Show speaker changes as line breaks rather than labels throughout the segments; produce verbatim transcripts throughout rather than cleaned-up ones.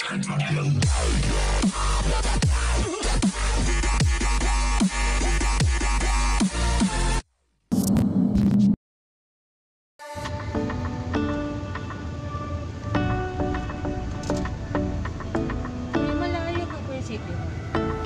Malayo ka po yung sitio mo.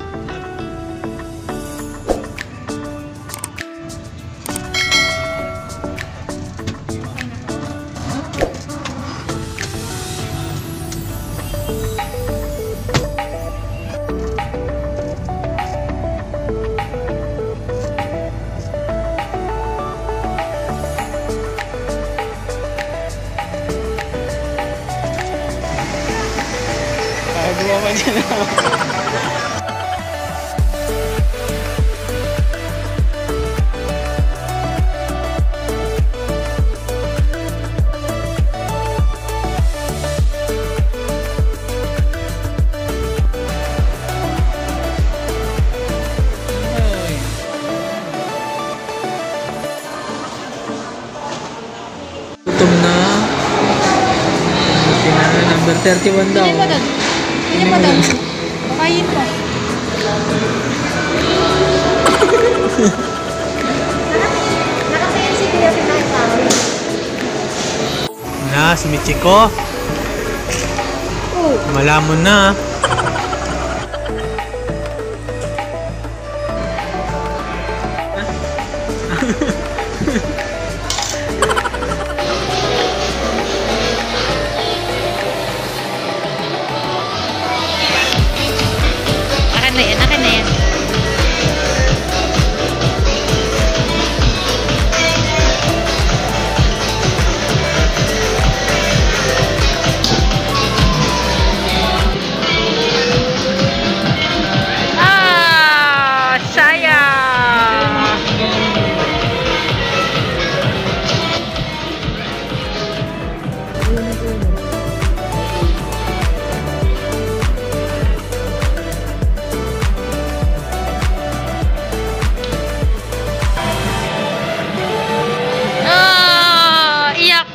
Kagawa ka dyan. Gutom na. Number thirty-one daw.
Hindi mo doon. Hindi mo doon. Pakain mo. Nakasaya si Kuya Pinaka.
Na, si Michiko. Malamon na.
Akin na yan, akin na yan. Ah, sayang. Ah, iyak.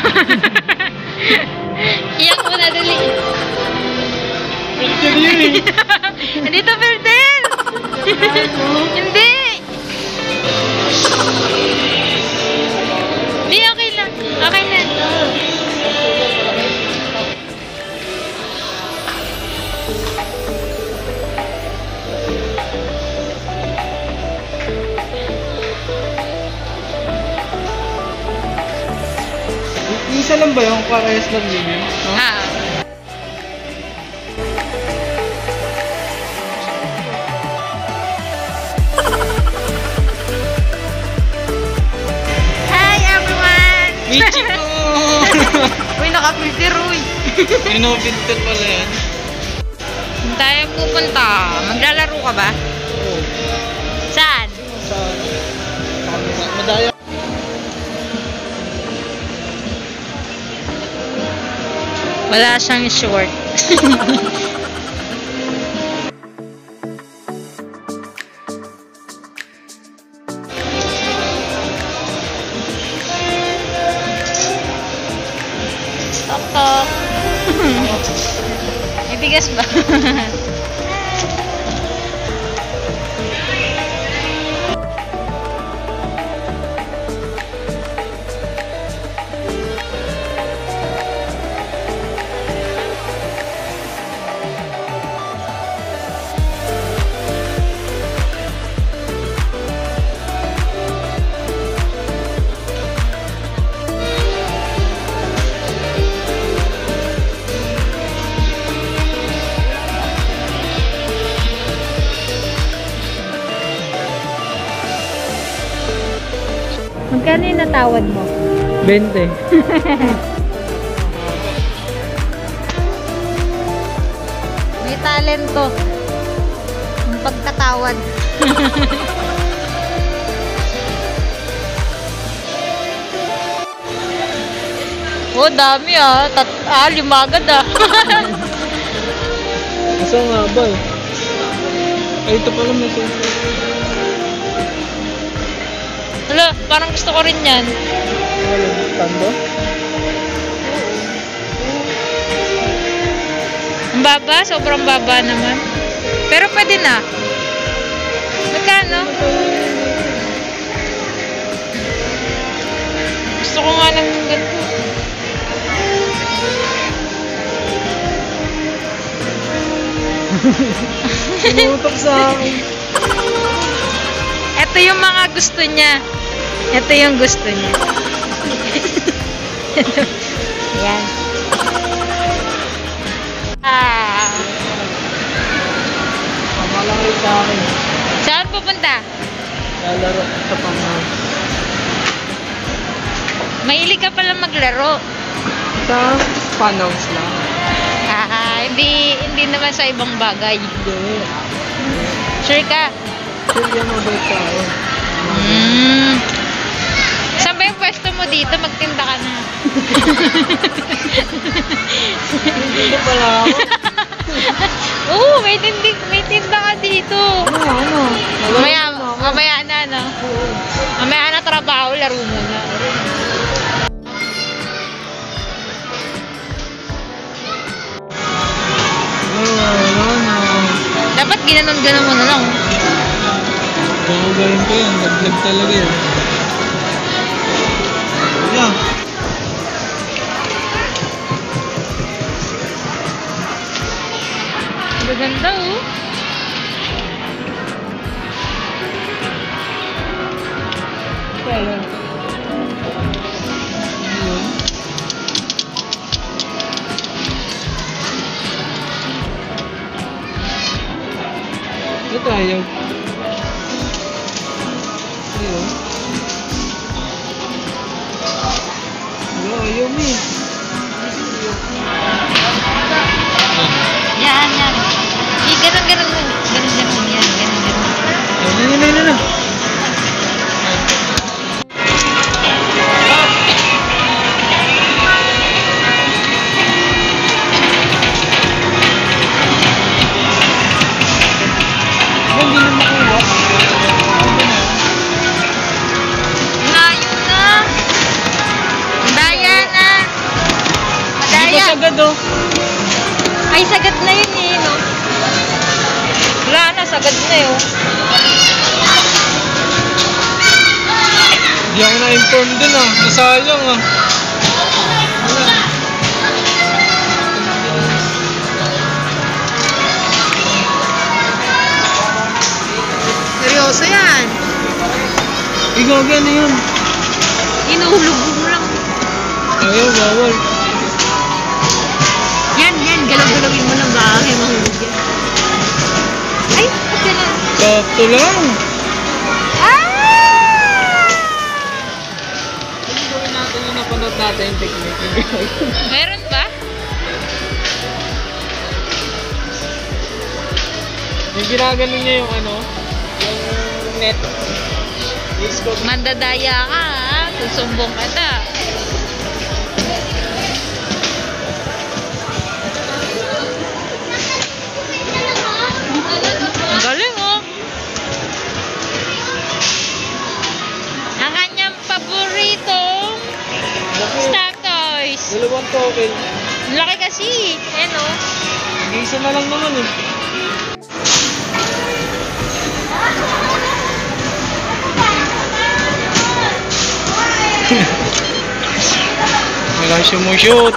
Iyak mo na dali. Nandito, Ferdel! Hindi! Hindi, okay lang. Okay na.
Isa lang ba yung parehas lang yun? No?
Ah. Hi, everyone!
Michiko!
Uy, naka-filter, uy.
May no-filter pala yan.
Saan tayo pupunta? Maglalaro ka ba?
Oo.
Saan?
Sa... Madaya.
Wala siyang short. Tok tok. May bigas ba? Magkano yung natawad mo?
twenty.
May talento. Yung pagkatawad. Oh, dami ah. Tat ah, lima agad ah.
Isa nga ba eh. Ay, ito pala may sensor.
Hala, parang gusto ko rin yan.
Wala, tando?
Ang baba, sobrang baba naman. Pero pwede na. Magkano? Gusto ko nga ng ganito.
Tumutok sa akin.
Ito yung mga gusto niya. Ito yung gusto niya. Yan. Ah.
Malaki sa akin.
Saan pupunta?
Lalaro sa panghaw.
Mahilig ka pala maglaro.
Sa panaws lang.
Ah, hindi, hindi naman sa ibang bagay.
Hindi.
Sure ka?
Sure yan mabait sa akin.
Hmm. Saan ba yung pwesto mo dito? Magtinda ka na.
Hindi pala ako.
Oo, may, tindi, may tinda ka dito.
Ano, ano?
Mamaya, mamaya na, no? Mamaya na trabaho, laro mo na.
Wala na.
Dapat ginanon-ganon mo na lang.
Gagawin ko yan. Naglag talaga yun. Wala.
Maganda, oh.
Kaya. Ayun. Ito ayaw. Ayun. Wala, ayaw mo eh.
Yan, yan. Eh, ganon, ganon mo. Ganon, ganon. Yan, ganon, ganon.
Ayun, ayun, ayun, ayun. Hindi na makuha.
Layo na. Daya na.
Hindi
Madaya.
pa sagad oh.
Ay, sagad na yun eh, no? Wala na, sagad na yun.
Hindi ako na-inform dun ah. Nasayang ah. Wala.
Seryoso yan.
Ikaw gano'n yun.
Inuhulog mo lang.
Ayaw, bawal.
Yan, yan. Galaw-galawin mo lang ba? Ay, mahulog yan. Ay, ba't gano'n?
Sakto lang.
Ah!
Ano gawin natin yung napanood natin yung technique?
Meron ba?
Yung ginaganon niya yung ano, yung net. Yung scope.
Mandadaya ka, ha? Susumbong ka ta. Ang galing, oh. Ang kanyang paboritong Star Toys.
Dalawang token.
Ang laki kasi. Ayan, oh.
Isa na lang naman eh. Wala sumushoot.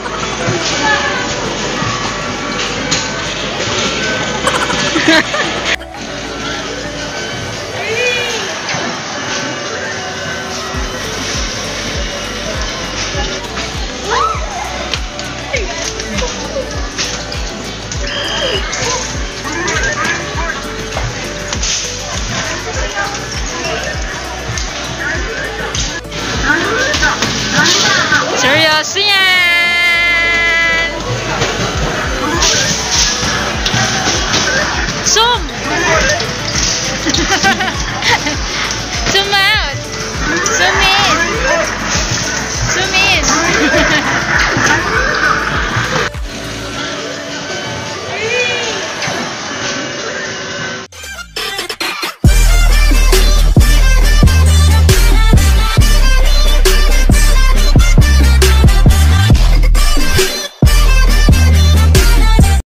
Seryoso yan.